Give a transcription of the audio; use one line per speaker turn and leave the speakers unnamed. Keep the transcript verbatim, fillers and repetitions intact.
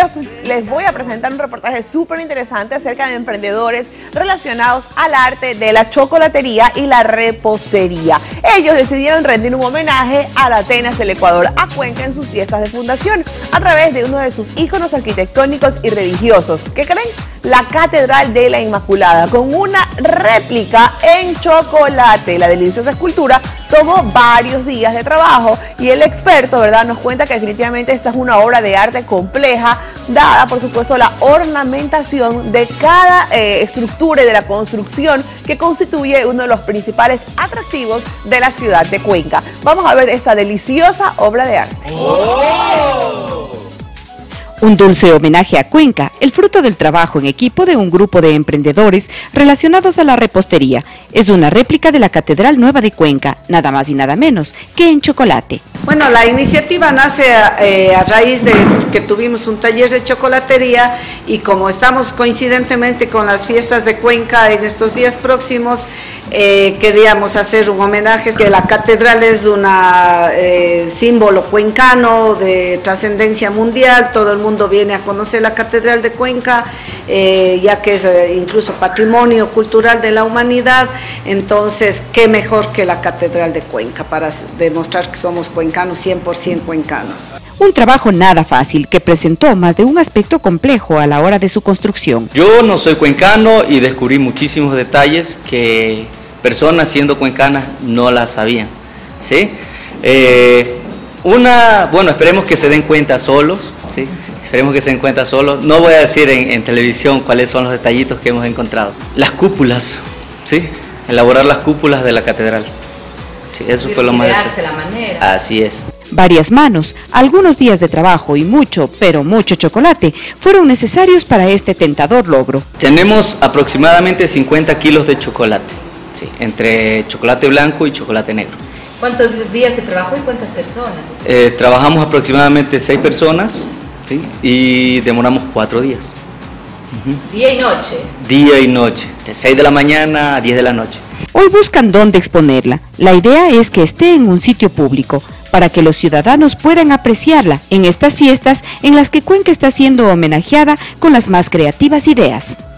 les, les voy a presentar un reportaje súper interesante acerca de emprendedores relacionados al arte de la chocolatería y la repostería. Ellos decidieron rendir un homenaje a la Atenas del Ecuador, a Cuenca, en sus fiestas de fundación, a través de uno de sus íconos arquitectónicos y religiosos. ¿Qué creen? La Catedral de la Inmaculada, con una réplica en chocolate. La deliciosa escultura tomó varios días de trabajo y el experto, ¿verdad?, nos cuenta que definitivamente esta es una obra de arte compleja, dada por supuesto la ornamentación de cada eh, estructura y de la construcción que constituye uno de los principales atractivos de la ciudad de Cuenca. Vamos a ver esta deliciosa obra de arte.
¡Oh! Un dulce homenaje a Cuenca, el fruto del trabajo en equipo de un grupo de emprendedores relacionados a la repostería. Es una réplica de la Catedral Nueva de Cuenca, nada más y nada menos que en chocolate.
Bueno, la iniciativa nace eh, a raíz de que tuvimos un taller de chocolatería y como estamos coincidentemente con las fiestas de Cuenca en estos días próximos, eh, queríamos hacer un homenaje, que la catedral es un eh, símbolo cuencano de trascendencia mundial. Todo el mundo viene a conocer la Catedral de Cuenca, eh, ya que es eh, incluso patrimonio cultural de la humanidad. Entonces, qué mejor que la Catedral de Cuenca para demostrar que somos cuencanos, cien por ciento cuencanos.
Un trabajo nada fácil que presentó más de un aspecto complejo a la hora de su construcción.
Yo no soy cuencano y descubrí muchísimos detalles que personas siendo cuencanas no las sabían, ¿sí? Eh, una, bueno, esperemos que se den cuenta solos, ¿sí? Esperemos que se den cuenta solos. No voy a decir en, en televisión cuáles son los detallitos que hemos encontrado. Las cúpulas, ¿sí? Elaborar las cúpulas de la catedral. Sí, eso fue lo más difícil.
La manera.
Así es.
Varias manos, algunos días de trabajo y mucho, pero mucho chocolate fueron necesarios para este tentador logro.
Tenemos aproximadamente cincuenta kilos de chocolate, ¿sí? Entre chocolate blanco y chocolate negro.
¿Cuántos días de trabajo y cuántas personas?
Eh, trabajamos aproximadamente seis personas, ¿sí? Y demoramos cuatro días.
Uh-huh. ¿Día y noche?
Día y noche, de seis de la mañana a diez de la noche.
Hoy buscan dónde exponerla. La idea es que esté en un sitio público, para que los ciudadanos puedan apreciarla en estas fiestas en las que Cuenca está siendo homenajeada con las más creativas ideas.